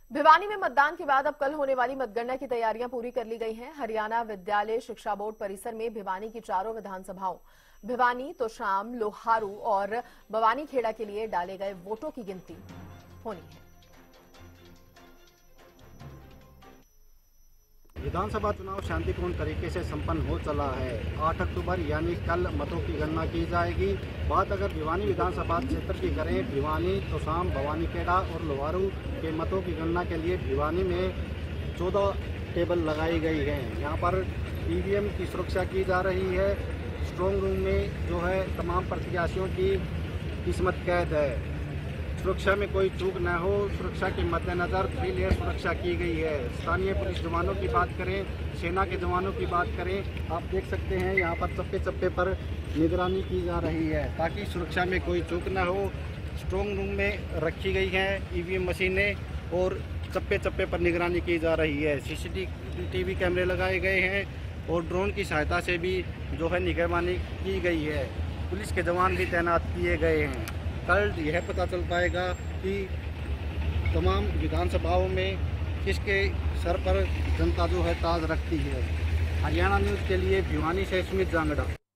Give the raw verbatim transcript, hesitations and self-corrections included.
भिवानी में मतदान के बाद अब कल होने वाली मतगणना की तैयारियां पूरी कर ली गई हैं। हरियाणा विद्यालय शिक्षा बोर्ड परिसर में भिवानी की चारों विधानसभाओं भिवानी, तोशाम, लोहारू और बवानीखेड़ा के लिए डाले गए वोटों की गिनती होनी है। विधानसभा चुनाव शांतिपूर्ण तरीके से संपन्न हो चला है। आठ अक्टूबर यानी कल मतों की गणना की जाएगी। बात अगर भिवानी विधानसभा क्षेत्र की करें, भिवानी, तोशाम, बवानीखेड़ा और लोहारू के मतों की गणना के लिए भिवानी में चौदह टेबल लगाई गई हैं। यहाँ पर ईवीएम की सुरक्षा की जा रही है। स्ट्रॉन्ग रूम में जो है तमाम प्रत्याशियों की किस्मत कैद है। सुरक्षा में कोई चूक न हो, सुरक्षा के मद्देनजर थ्री लेयर सुरक्षा की गई है। स्थानीय पुलिस जवानों की बात करें, सेना के जवानों की बात करें, आप देख सकते हैं यहाँ पर चप्पे चप्पे पर निगरानी की जा रही है ताकि सुरक्षा में कोई चूक न हो। स्ट्रॉन्ग रूम में रखी गई हैं ईवीएम मशीनें और चप्पे चप्पे पर निगरानी की जा रही है। सीसीटीवी कैमरे लगाए गए हैं और ड्रोन की सहायता से भी जो है निगरानी की गई है। पुलिस के जवान भी तैनात किए गए हैं। कल यह पता चल पाएगा कि तमाम विधानसभाओं में किसके सर पर जनता जो है ताज रखती है। हरियाणा न्यूज़ के लिए भिवानी से स्मित जांगड़ा।